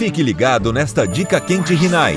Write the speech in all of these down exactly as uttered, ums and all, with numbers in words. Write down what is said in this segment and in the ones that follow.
Fique ligado nesta dica quente Rinnai.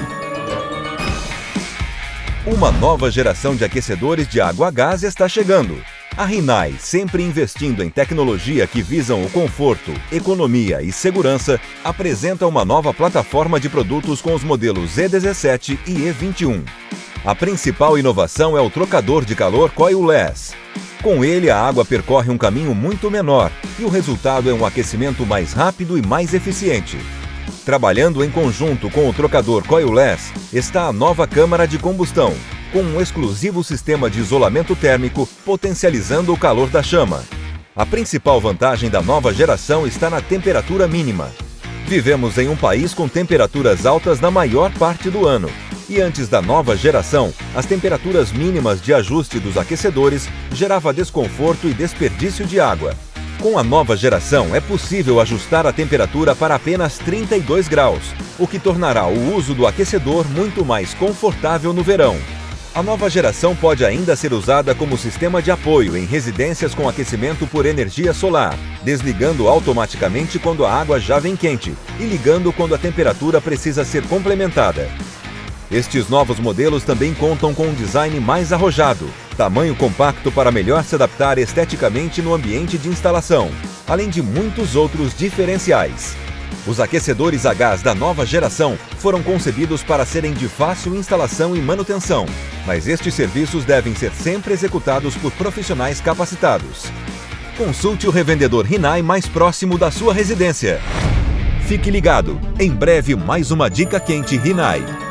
Uma nova geração de aquecedores de água a gás está chegando. A Rinnai, sempre investindo em tecnologia que visam o conforto, economia e segurança, apresenta uma nova plataforma de produtos com os modelos E dezessete e E vinte e um. A principal inovação é o trocador de calor coilless. Com ele, a água percorre um caminho muito menor e o resultado é um aquecimento mais rápido e mais eficiente. Trabalhando em conjunto com o trocador coilless está a nova câmara de combustão, com um exclusivo sistema de isolamento térmico potencializando o calor da chama. A principal vantagem da nova geração está na temperatura mínima. Vivemos em um país com temperaturas altas na maior parte do ano. E antes da nova geração, as temperaturas mínimas de ajuste dos aquecedores gerava desconforto e desperdício de água. Com a nova geração, é possível ajustar a temperatura para apenas trinta e dois graus, o que tornará o uso do aquecedor muito mais confortável no verão. A nova geração pode ainda ser usada como sistema de apoio em residências com aquecimento por energia solar, desligando automaticamente quando a água já vem quente e ligando quando a temperatura precisa ser complementada. Estes novos modelos também contam com um design mais arrojado, tamanho compacto para melhor se adaptar esteticamente no ambiente de instalação, além de muitos outros diferenciais. Os aquecedores a gás da nova geração foram concebidos para serem de fácil instalação e manutenção, mas estes serviços devem ser sempre executados por profissionais capacitados. Consulte o revendedor Rinnai mais próximo da sua residência. Fique ligado, em breve mais uma dica quente Rinnai.